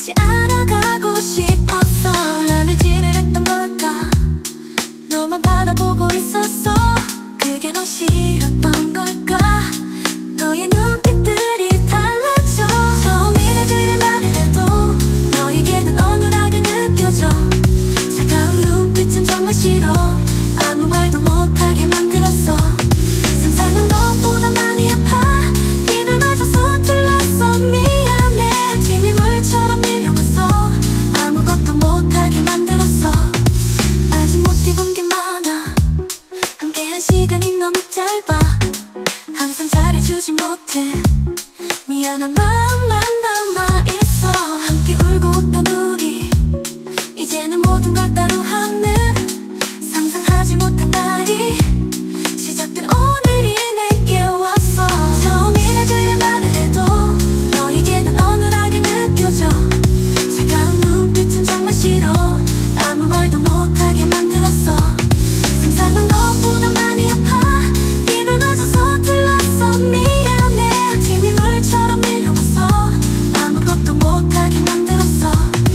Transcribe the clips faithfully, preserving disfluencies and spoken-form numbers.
다시 알아가고 싶었어. 나를 지르랬던 걸까? 너만 바라보고 있었어. 그게 더 싫었던 걸까? 너의 눈빛들이 달라져. 처음이라 그래 말을 해도 너에게는 어눌하게 느껴져. 차가운 눈빛은 정말 싫어. 아무 말도 못하게 만들었어. 상상은 너보다 많이 아파. 입을 마저 서툴렀어. 미안해. 비밀물처럼 밀려왔어. 아무것도 못하게 만들었어. 아직 못 입은 게 많아. 함께한 시간이 너무 짧아. 항상 잘해주지 못해. 미안한 마음만 남아있어. 함께 울고 웃던 우리 이제는 모든 걸 따로 하는 상상하지 못한 날이 시작된 오늘이 내게 왔어. 처음이라 그래 말을 해도 너에게는 어눌하게 느껴져. 차가운 눈빛은 정말 싫어. 아무 말도 못하게 만들었어. 상상은 너보다 많이 아파. 입을 마저 서툴렀어. 미안해. 비밀물처럼 밀려왔어. 아무것도 못하게 만들었어.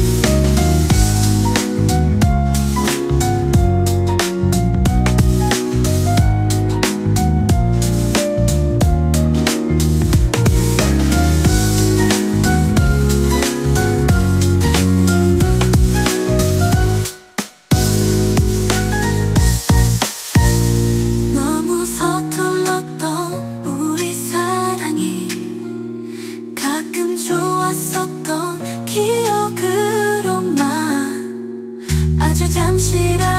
너무 서툴렀던 우리 사랑이 가끔 좋았었던 기억으로만 아주 잠시라도